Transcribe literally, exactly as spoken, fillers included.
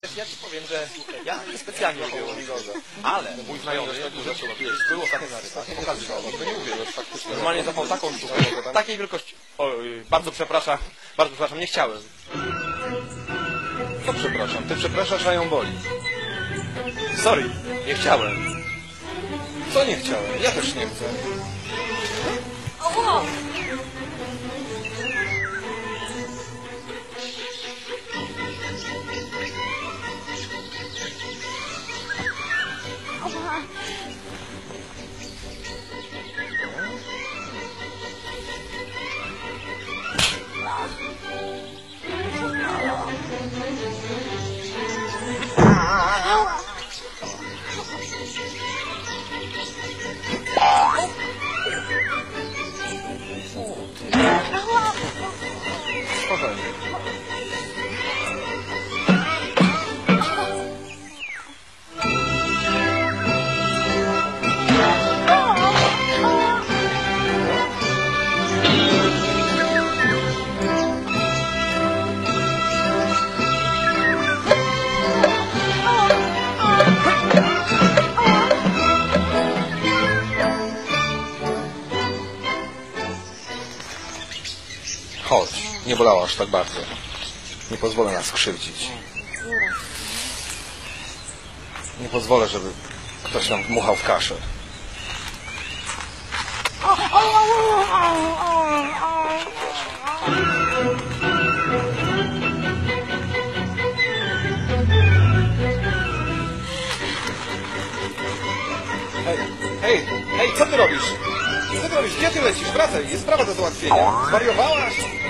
Ja ci powiem, że ja specjalnie lubię łowigoza, ale mój znajomy, który był ostatnio na rybach, pokazywał, to nie mówię, normalnie zapał taką sztukę, takiej wielkości. Oj, bardzo przepraszam, bardzo przepraszam, nie chciałem. Co przepraszam? Ty przepraszasz, a ją boli. Sorry, nie chciałem. Co nie chciałem? Ja też nie chcę. Spokojnie. Chodź, nie bolało aż tak bardzo. Nie pozwolę nas skrzywdzić. Nie pozwolę, żeby ktoś nam dmuchał w kaszę. Hej, hej, hej, co ty robisz? Co ty robisz? Gdzie ty lecisz? Wracaj, jest sprawa do załatwienia. Zwariowałaś?